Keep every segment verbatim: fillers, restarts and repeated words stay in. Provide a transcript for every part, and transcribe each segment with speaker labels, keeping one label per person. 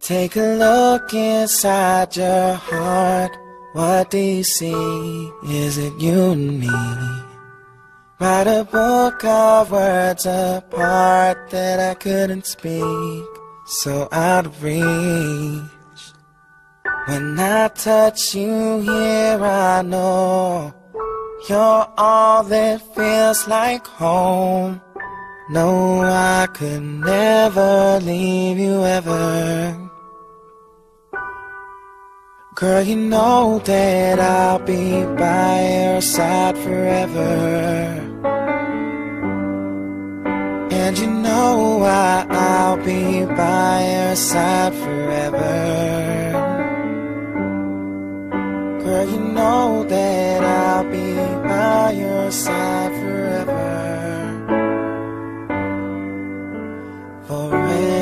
Speaker 1: Take a look inside your heart. What do you see? Is it you and me? Write a book of words apart that I couldn't speak, so out of reach. When I touch you here, I know you're all that feels like home. No, I could never leave you ever. Girl, you know that I'll be by your side forever. And you know why I'll be by your side forever. Girl, you know that I'll be by your side forever. Forever.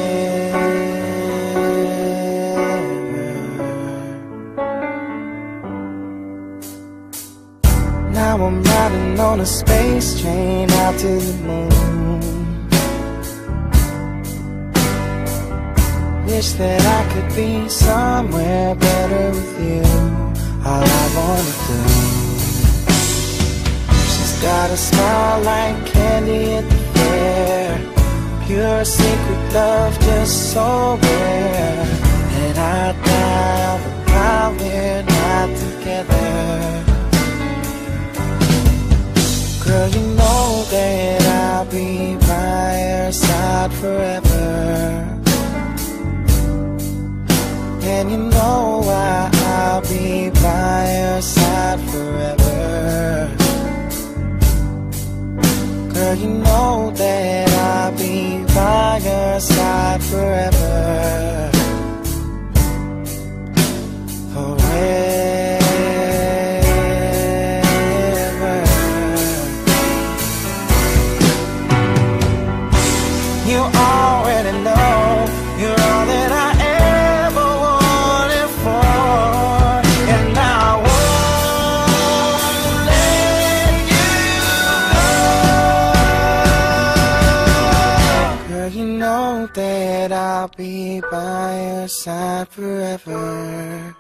Speaker 1: Now I'm riding on a space train out to the moon. Wish that I could be somewhere better with you. All I wanna do. She's got a smile like candy at the fair. Pure secret love, just so rare. And I die all the while we're not together. Girl, you know that I'll be by your side forever. And you know why I'll be by your side forever. Girl, you know that I'll be by your side forever. Forever. You already know you're all that I ever wanted for, and I won't let you go. Girl, you know that I'll be by your side forever.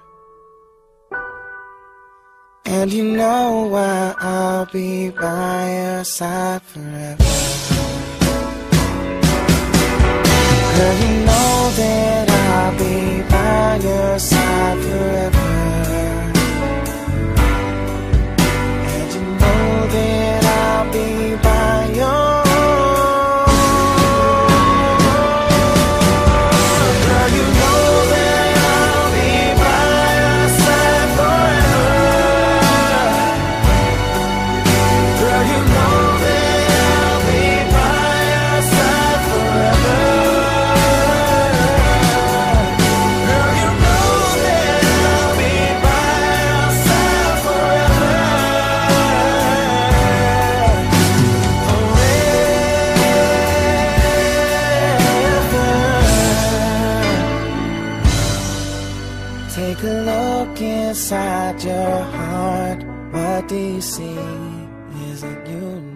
Speaker 1: And you know why I'll be by your side forever. Girl, you know that I'll be by your side forever. And you know that I'll be by your. Girl, you know that I'll be by your side forever. Girl, you know that I'll be by your side forever. Take a look inside your heart. What do you see? Is it you?